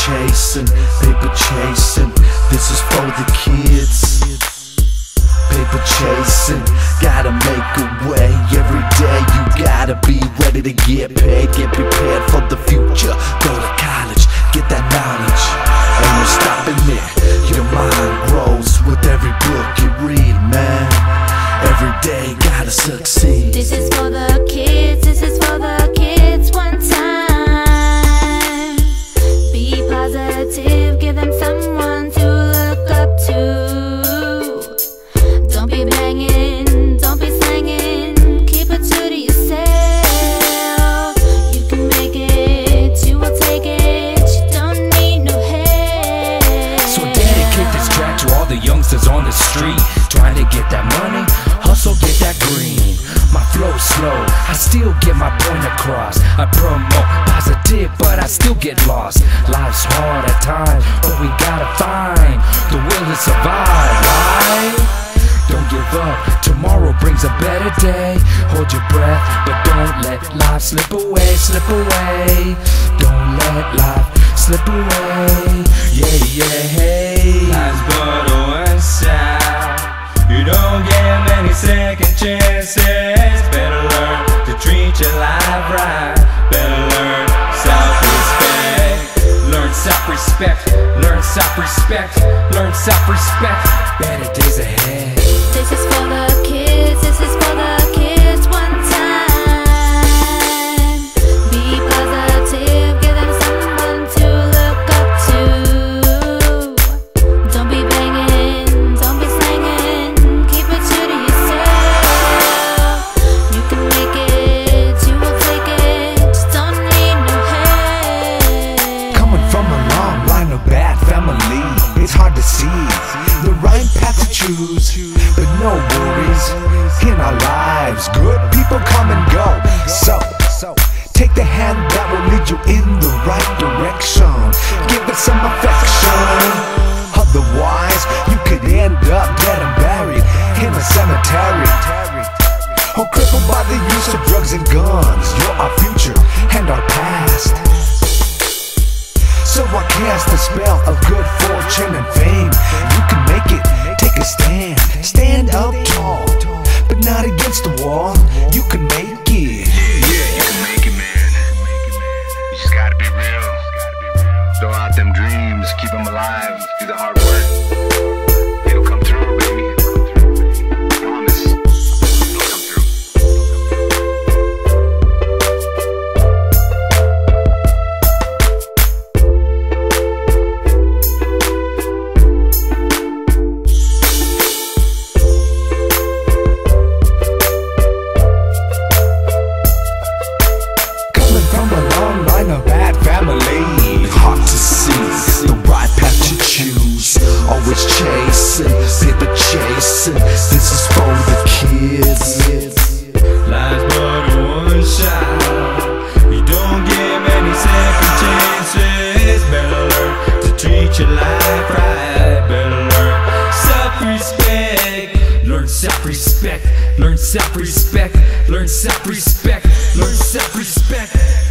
chasing, paper chasing. This is for the kids. Paper chasing, gotta make a way. Every day you gotta be ready to get paid. Get prepared for the future. Go to college, get that knowledge. Ain't no stopping it. Your mind grows with every book you read, man. Every day gotta succeed. This is for the kids, this is for the kids. One time, be positive, give them someone to look up to. Don't be banging, don't be slanging, keep it true to yourself. You can make it, you will take it, you don't need no help. So dedicate this track to all the youngsters on the street, trying to get that money, hustle, get that green. My flow's slow, I still get my point across. I promote positive, but I still get lost. Life's hard at times, but we gotta find the will to survive, right? Don't give up, tomorrow brings a better day. Hold your breath, but don't let life slip away, slip away. Don't let life slip away, yeah, yeah, hey. Life's but a one shot, you don't get many second chances. Better learn to treat your life right. Better learn self-respect. Learn self-respect, learn self-respect, learn self-respect. Better days ahead. This is for the kids, this is for the kids. One time, be positive, give them someone to look up to. Don't be banging, don't be slanging, keep it true to yourself. You can make it, you will take it, just don't need no help. Coming from a long line of bad family, it's hard to see the right path to choose, but no worries in our lives. Good people come and go, so take the hand that will lead you in the right direction. Give it some affection, otherwise you could end up dead and buried in a cemetery, or crippled by the use of drugs and guns. You're our future and our past, so I cast the spell of good fortune and fame. You can make it, take a stand, stand up tall, but not against the wall. You can make it. Yeah, you can make it, man. You just gotta be real. Throw out them dreams, keep them alive, do the hard work. It'll come through, baby. Promise. It'll come through. From a long line of bad family, Hard to see the right path to choose. Always chasing, paper chasing. This is for the kids. Life's but a one shot, you don't get many second chances. Better learn to treat your life right. Better learn self-respect. Learn self-respect, learn self-respect, learn self-respect, learn self-respect.